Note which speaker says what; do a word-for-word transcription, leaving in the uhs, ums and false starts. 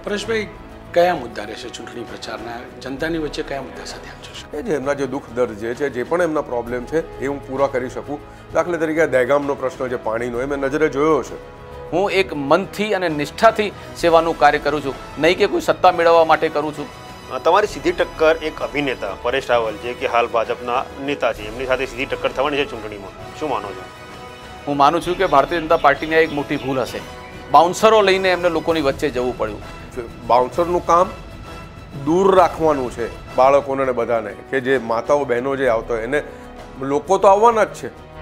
Speaker 1: પરેશભાઈ, કયા મુદ્દા રહેશે ચૂંટણી પ્રચારના? જનતાની વચ્ચે કયા મુદ્દા સાથે આપ જશો?
Speaker 2: એ જે એમના જે દુઃખ દર્દ જે છે, જે પણ એમના પ્રોબ્લેમ છે એ હું પૂરા કરી શકું. દાખલા તરીકે દહેગામનો પ્રશ્ન જે પાણીનો, એ મેં નજરે જોયો છે.
Speaker 3: હું એક મનથી અને નિષ્ઠાથી સેવાનું કાર્ય કરું છું, નહીં કે કોઈ સત્તા મેળવવા માટે કરું છું.
Speaker 4: તમારી સીધી ટક્કર એક અભિનેતા પરેશ રાવલ, જે કે હાલ ભાજપના નેતા છે, એમની સાથે સીધી ટક્કર થવાની છે ચૂંટણીમાં. શું માનો છો?
Speaker 3: હું માનું છું કે ભારતીય જનતા પાર્ટીની એક મોટી ભૂલ હશે. બાઉન્સરો લઈને એમને લોકોની વચ્ચે જવું પડ્યું.
Speaker 2: બાઉન્સરનું કામ દૂર રાખવાનું છે બાળકોને ને બધાને, કે જે માતાઓ બહેનો જે આવતો હોય એને. લોકો તો આવવાના જ છે,